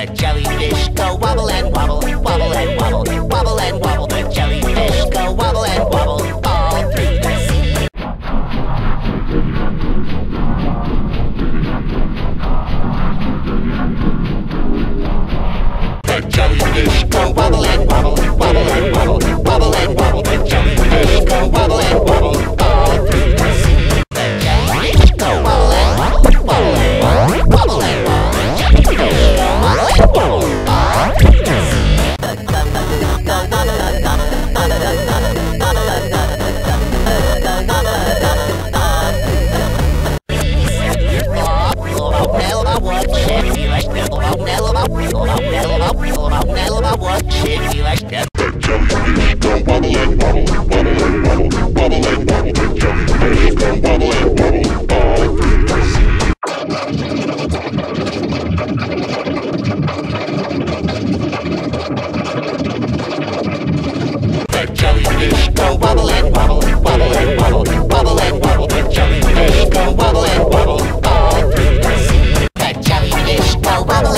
The jellyfish go wobble and wobble, wobble and wobble, wobble and wobble. The jellyfish go wobble and wobble all through the sea. The jellyfish go wobble and wobble, wobble and wobble, wobble and wobble. The jellyfish go wobble and wobble all through the sea. The jellyfish go wobble and wobble, wobble and wobble, wobble and wobble. The jellyfish go wobble and wobble all through the sea. What shit you like that? The jellyfish go wobble and wobble, wobble and wobble, wobble and wobble. The jellyfish go wobble and wobble all through the sea. The jellyfish go wobble and wobble, wobble and wobble, wobble and wobble. The jellyfish go wobble and wobble all through the sea. The jellyfish go wobble